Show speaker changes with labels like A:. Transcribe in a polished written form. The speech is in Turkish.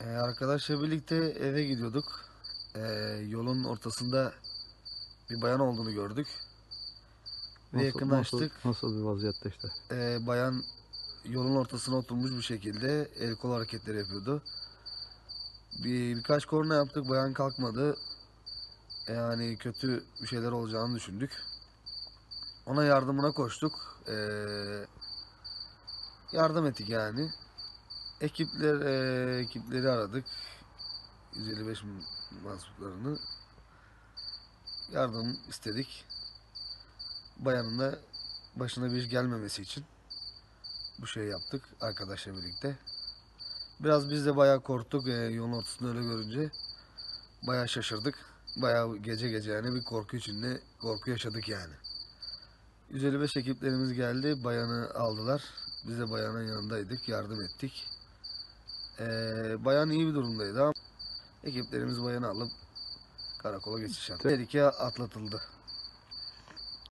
A: Arkadaşla birlikte eve gidiyorduk. Ee, Yolun ortasında bir bayan olduğunu gördük ve
B: Nasıl nasıl
A: yakınlaştık.
B: nasıl bir vaziyette işte?
A: Bayan yolun ortasına oturmuş bir şekilde el kol hareketleri yapıyordu. Birkaç korna yaptık, bayan kalkmadı. Yani kötü bir şeyler olacağını düşündük. Ona yardımına koştuk. Yardım ettik yani. Ekipleri aradık. 155 mensuplarını yardım istedik. Bayanın da başına bir iş gelmemesi için bu şeyi yaptık arkadaşla birlikte. Biraz biz de bayağı korktuk yolun ortasında öyle görünce. Bayağı şaşırdık. Bayağı gece gece yani bir korku içinde korku yaşadık yani. 155 ekiplerimiz geldi. Bayanı aldılar. Biz de bayanın yanındaydık. Yardım ettik. Bayan iyi bir durumdaydı ama ekiplerimiz bayanı alıp karakola geçiş yaptı. Tehlike atlatıldı.